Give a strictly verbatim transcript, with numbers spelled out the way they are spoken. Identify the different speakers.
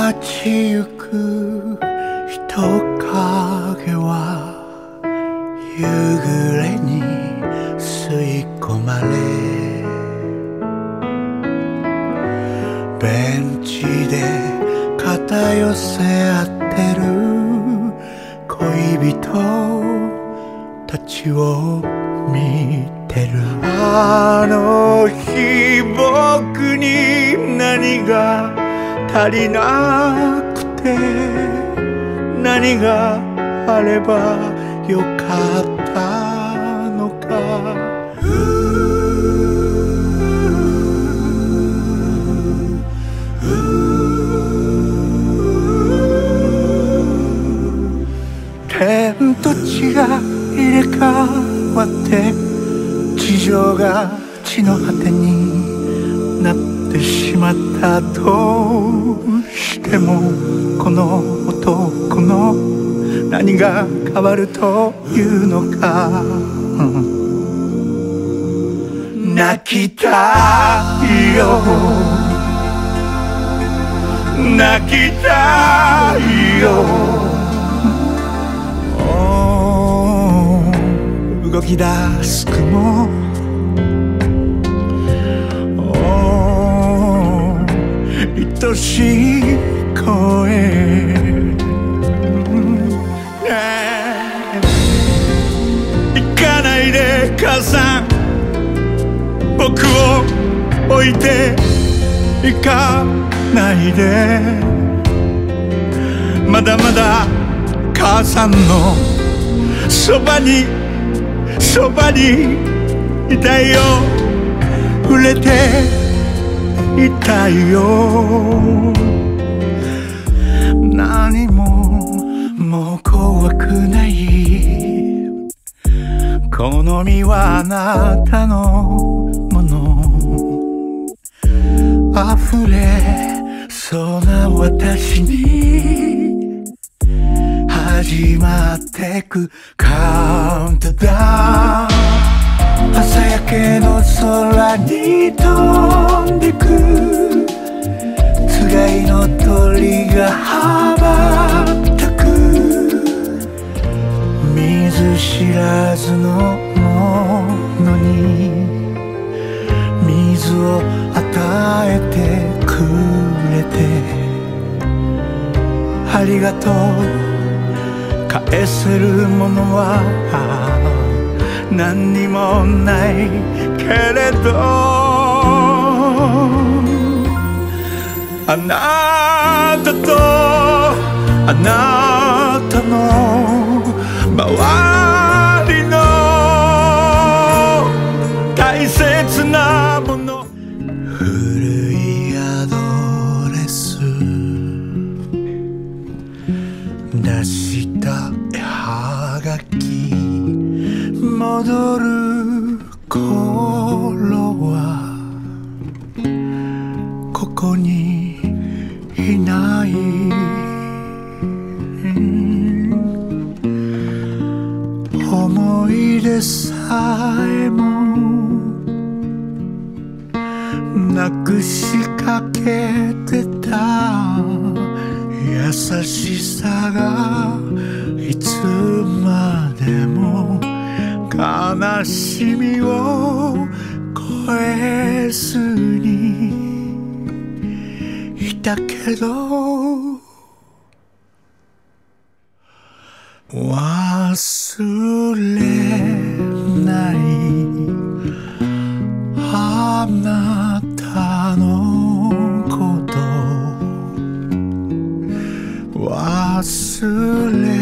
Speaker 1: ちゆく人影は夕暮れに吸い込まれ、ベンチで肩寄せ合ってる恋人たちを見てる。あの日僕に何が足りなくて、何があればよかったのか。天と地が入れ替わって地上が地の果てになってしまった。どうしてもこの男の何が変わるというのか。泣きたいよ泣きたいよ、動き出す雲、愛しい声、行かないで母さん、僕を置いて行かないで。まだまだ母さんのそばにそばにいたいよ、触れていたいよ。何ももう怖くない、好みはあなたのもの、溢れそうな私に始まってくカウントダウン。朝焼けの空に飛んでくつがいの鳥が羽ばたく、見ず知らずのものに水を与えてくれてありがとう、返せるものは何にもないけれど、あなたとあなたの周りの大切なもの。古いアドレス出した絵はがき、戻る頃はここにいない、思い出さえもなくしかけてた、優しさがいつまでも悲しみを超えずにいたけど、忘れないあなたのこと、忘れ